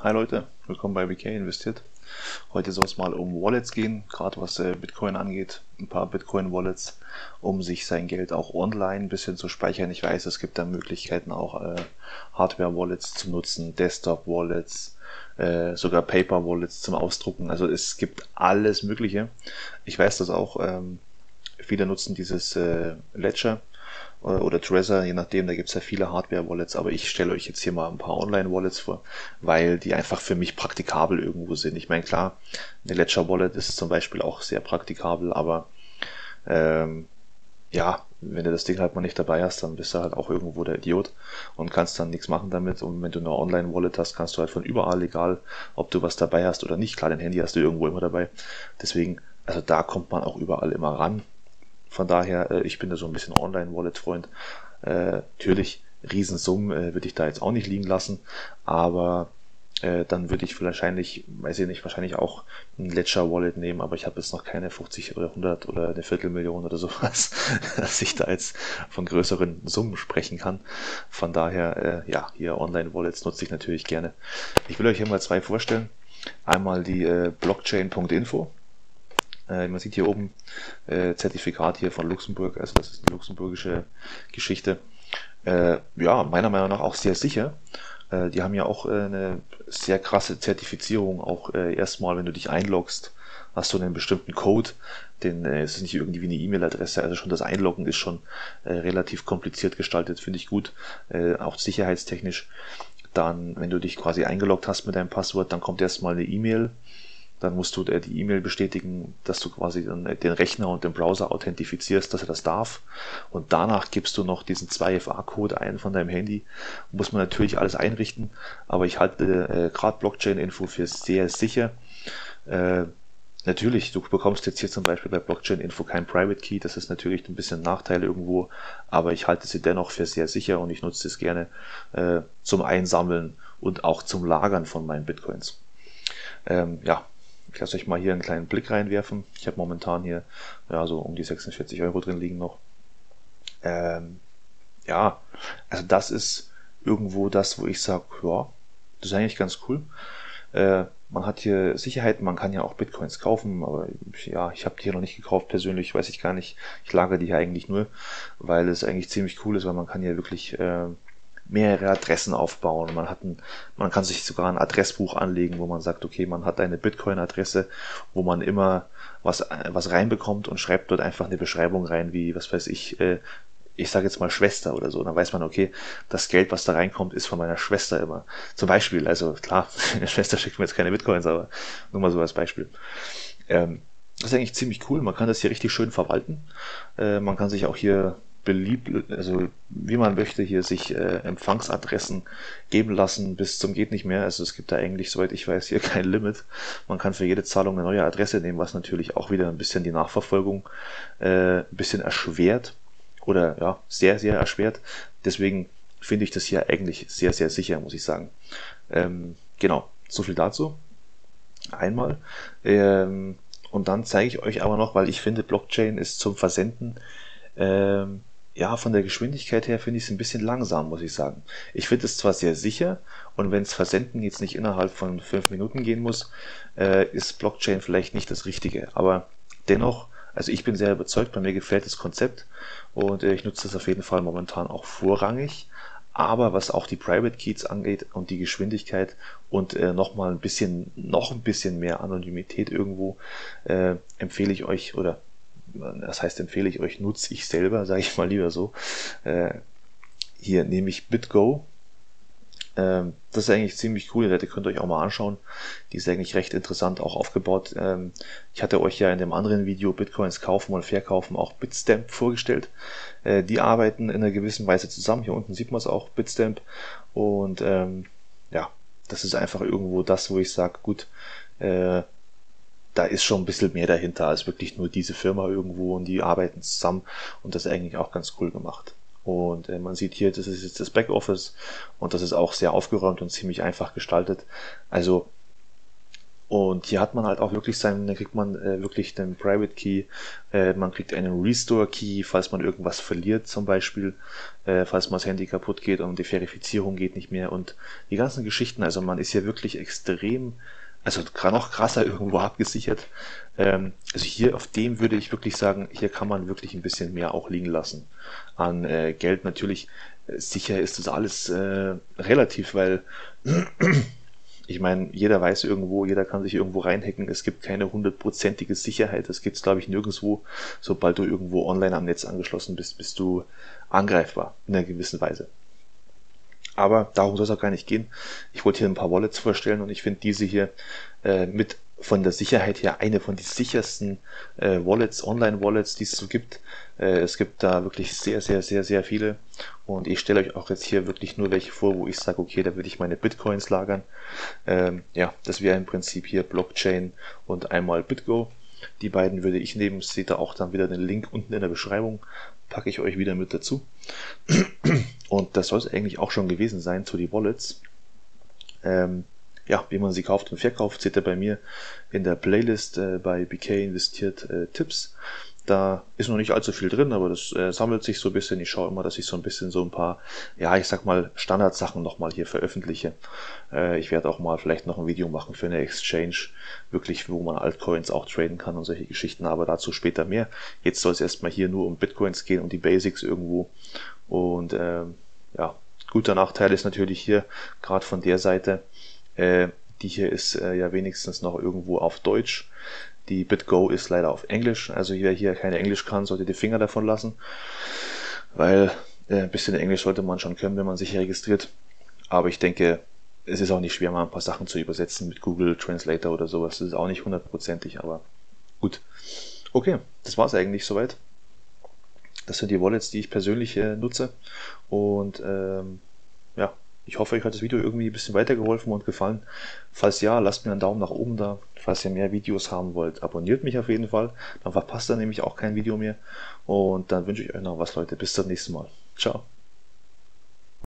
Hi Leute, willkommen bei BK Investiert. Heute soll es mal um Wallets gehen, gerade was Bitcoin angeht. Ein paar Bitcoin-Wallets, um sich sein Geld auch online ein bisschen zu speichern. Ich weiß, es gibt da Möglichkeiten auch Hardware-Wallets zu nutzen, Desktop-Wallets, sogar Paper-Wallets zum Ausdrucken. Also es gibt alles Mögliche. Ich weiß das auch. Viele nutzen dieses Ledger oder Trezor, je nachdem, da gibt es ja viele Hardware-Wallets, aber ich stelle euch jetzt hier mal ein paar Online-Wallets vor, weil die einfach für mich praktikabel irgendwo sind. Ich meine, klar, eine Ledger-Wallet ist zum Beispiel auch sehr praktikabel, aber ja, wenn du das Ding halt mal nicht dabei hast, dann bist du halt auch irgendwo der Idiot und kannst dann nichts machen damit. Und wenn du eine Online-Wallet hast, kannst du halt von überall, egal ob du was dabei hast oder nicht, klar, dein Handy hast du irgendwo immer dabei. Deswegen, also da kommt man auch überall immer ran. Von daher, ich bin da so ein bisschen Online-Wallet-Freund. Natürlich, Riesensummen würde ich da jetzt auch nicht liegen lassen, aber dann würde ich wahrscheinlich, weiß ich nicht, wahrscheinlich auch ein Ledger-Wallet nehmen, aber ich habe jetzt noch keine 50 oder 100 oder eine Viertelmillion oder sowas, dass ich da jetzt von größeren Summen sprechen kann. Von daher, ja, hier Online-Wallets nutze ich natürlich gerne. Ich will euch hier mal zwei vorstellen. Einmal die Blockchain.info. Man sieht hier oben Zertifikat hier von Luxemburg, also das ist eine luxemburgische Geschichte. Ja, meiner Meinung nach auch sehr sicher. Die haben ja auch eine sehr krasse Zertifizierung, auch erstmal, wenn du dich einloggst, hast du einen bestimmten Code, es ist nicht irgendwie wie eine E-Mail-Adresse, also schon das Einloggen ist schon relativ kompliziert gestaltet, finde ich gut, auch sicherheitstechnisch. Dann, wenn du dich quasi eingeloggt hast mit deinem Passwort, dann kommt erstmal eine E-Mail. Dann musst du die E-Mail bestätigen, dass du quasi dann den Rechner und den Browser authentifizierst, dass er das darf. Und danach gibst du noch diesen 2FA-Code ein von deinem Handy. Muss man natürlich alles einrichten, aber ich halte gerade Blockchain-Info für sehr sicher. Natürlich, du bekommst jetzt hier zum Beispiel bei Blockchain-Info kein Private Key, das ist natürlich ein bisschen ein Nachteil irgendwo, aber ich halte sie dennoch für sehr sicher und ich nutze es gerne zum Einsammeln und auch zum Lagern von meinen Bitcoins. Ja, ich lasse euch mal hier einen kleinen Blick reinwerfen. Ich habe momentan hier ja so um die 46 Euro drin liegen noch. Ja, also das ist irgendwo das, wo ich sage, ja, das ist eigentlich ganz cool. Man hat hier Sicherheit, man kann ja auch Bitcoins kaufen, aber ja, ich habe die hier noch nicht gekauft persönlich, weiß ich gar nicht. Ich lagere die hier eigentlich nur, weil es eigentlich ziemlich cool ist, weil man kann hier wirklich mehrere Adressen aufbauen. Man kann sich sogar ein Adressbuch anlegen, wo man sagt, okay, man hat eine Bitcoin-Adresse, wo man immer was reinbekommt und schreibt dort einfach eine Beschreibung rein, wie, was weiß ich sage jetzt mal Schwester oder so, dann weiß man, okay, das Geld, was da reinkommt, ist von meiner Schwester immer. Zum Beispiel, also klar, meine Schwester schickt mir jetzt keine Bitcoins, aber nur mal so als Beispiel. Das ist eigentlich ziemlich cool, man kann das hier richtig schön verwalten. Man kann sich auch hier beliebt, also wie man möchte, hier sich Empfangsadressen geben lassen bis zum geht nicht mehr. Also es gibt da eigentlich, soweit ich weiß, hier kein Limit. Man kann für jede Zahlung eine neue Adresse nehmen, was natürlich auch wieder ein bisschen die Nachverfolgung ein bisschen erschwert oder ja, sehr, sehr erschwert. Deswegen finde ich das hier eigentlich sehr, sehr sicher, muss ich sagen. Genau, so viel dazu. Einmal. Und dann zeige ich euch aber noch, weil ich finde, Blockchain ist zum Versenden ja, von der Geschwindigkeit her finde ich es ein bisschen langsam, muss ich sagen. Ich finde es zwar sehr sicher und wenn es Versenden jetzt nicht innerhalb von 5 Minuten gehen muss, ist Blockchain vielleicht nicht das Richtige. Aber dennoch, also ich bin sehr überzeugt, bei mir gefällt das Konzept und ich nutze das auf jeden Fall momentan auch vorrangig. Aber was auch die Private Keys angeht und die Geschwindigkeit und noch ein bisschen mehr Anonymität irgendwo, empfehle ich euch oder das heißt, empfehle ich euch, nutze ich selber, sage ich mal lieber so. Hier nehme ich BitGo. Das ist eigentlich ziemlich cool, die könnt ihr euch auch mal anschauen. Die ist eigentlich recht interessant auch aufgebaut. Ich hatte euch ja in dem anderen Video Bitcoins kaufen und verkaufen auch Bitstamp vorgestellt. Die arbeiten in einer gewissen Weise zusammen. Hier unten sieht man es auch, Bitstamp. Und ja, das ist einfach irgendwo das, wo ich sage, gut, da ist schon ein bisschen mehr dahinter als wirklich nur diese Firma irgendwo und die arbeiten zusammen und das ist eigentlich auch ganz cool gemacht. Und man sieht hier, das ist jetzt das Backoffice und das ist auch sehr aufgeräumt und ziemlich einfach gestaltet. Also Und hier hat man halt auch wirklich dann kriegt man wirklich den Private Key, man kriegt einen Restore Key, falls man irgendwas verliert zum Beispiel, falls mal das Handy kaputt geht und die Verifizierung geht nicht mehr und die ganzen Geschichten, also man ist hier wirklich extrem, also noch krasser irgendwo abgesichert. Also hier auf dem würde ich wirklich sagen, hier kann man wirklich ein bisschen mehr auch liegen lassen an Geld. Natürlich, sicher ist das alles relativ, weil ich meine, jeder weiß irgendwo, jeder kann sich irgendwo reinhacken. Es gibt keine hundertprozentige Sicherheit. Das gibt es, glaube ich, nirgendwo. Sobald du irgendwo online am Netz angeschlossen bist, bist du angreifbar in einer gewissen Weise. Aber darum soll es auch gar nicht gehen. Ich wollte hier ein paar Wallets vorstellen und ich finde diese hier mit von der Sicherheit her eine von den sichersten Wallets, Online-Wallets, die es so gibt. Es gibt da wirklich sehr, sehr, sehr, sehr viele. Und ich stelle euch auch jetzt hier wirklich nur welche vor, wo ich sage, okay, da würde ich meine Bitcoins lagern. Ja, das wäre im Prinzip hier Blockchain und einmal BitGo. Die beiden würde ich nehmen. Seht ihr auch dann wieder den Link unten in der Beschreibung. Packe ich euch wieder mit dazu. Und das soll es eigentlich auch schon gewesen sein zu den Wallets. Ja, wie man sie kauft und verkauft, seht ihr bei mir in der Playlist bei BK investiert Tipps. Da ist noch nicht allzu viel drin, aber das sammelt sich so ein bisschen. Ich schaue immer, dass ich so ein bisschen so ein paar, ja, ich sag mal, Standardsachen nochmal hier veröffentliche. Ich werde auch mal vielleicht noch ein Video machen für eine Exchange, wirklich, wo man Altcoins auch traden kann und solche Geschichten, aber dazu später mehr. Jetzt soll es erstmal hier nur um Bitcoins gehen, um die Basics irgendwo. Und ja, guter Nachteil ist natürlich hier, gerade von der Seite, die hier ist ja wenigstens noch irgendwo auf Deutsch. Die BitGo ist leider auf Englisch, also wer hier kein Englisch kann, sollte die Finger davon lassen, weil ein bisschen Englisch sollte man schon können, wenn man sich hier registriert. Aber ich denke, es ist auch nicht schwer, mal ein paar Sachen zu übersetzen mit Google Translator oder sowas. Das ist auch nicht hundertprozentig, aber gut. Okay, das war's eigentlich soweit. Das sind die Wallets, die ich persönlich nutze. Und ja, ich hoffe, euch hat das Video irgendwie ein bisschen weitergeholfen und gefallen. Falls ja, lasst mir einen Daumen nach oben da. Falls ihr mehr Videos haben wollt, abonniert mich auf jeden Fall. Dann verpasst ihr nämlich auch kein Video mehr. Und dann wünsche ich euch noch was, Leute. Bis zum nächsten Mal. Ciao.